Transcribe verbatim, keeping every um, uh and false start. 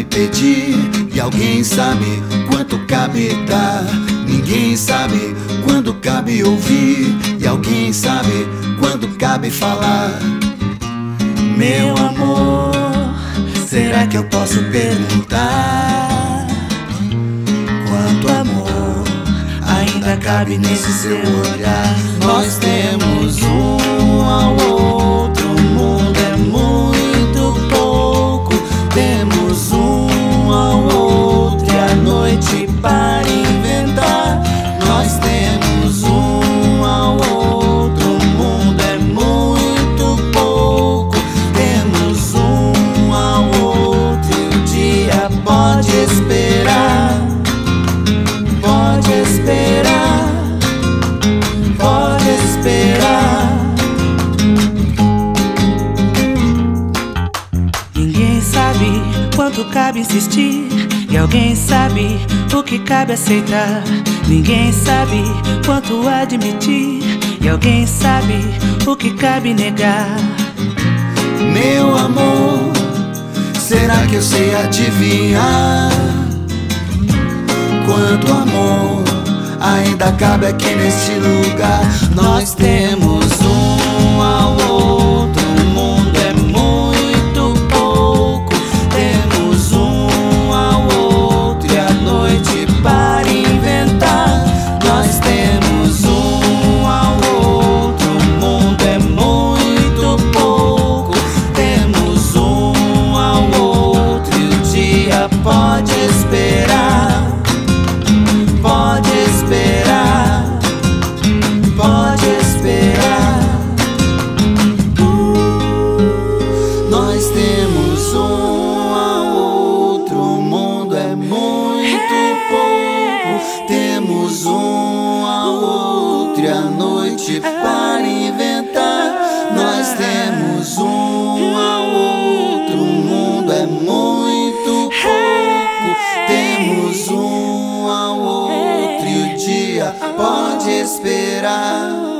pedir e alguém sabe quanto cabe dar. Ninguém sabe quando cabe ouvir e alguém sabe quando cabe falar. Meu amor, será que eu posso perguntar quanto amor ainda cabe nesse seu olhar? Nós temos um ao outro, o mundo é muito pouco. Temos um ao outro e a noite para inventar. Nós temos um ao outro, o mundo é muito pouco. Temos um ao outro e o dia pode esperar. Pode esperar, pode esperar. Ninguém sabe quanto cabe insistir e alguém sabe o que cabe aceitar. Ninguém sabe quanto admitir e alguém sabe o que cabe negar. Meu amor, será que eu sei adivinhar quanto amor ainda cabe aqui nesse lugar? Nós temos um ao outro, o mundo é muito pouco. Temos um ao outro e a noite para inventar. Nós temos um ao outro, o mundo é muito pouco. Temos um ao outro e o dia pode esperar. Pode esperar, pode esperar. uh, Nós temos um ao outro, o mundo é muito pouco. Temos um ao outro e a noite para inventar. Nós temos um ao outro, o mundo é muito pouco. Temos um ao outro, pode esperar.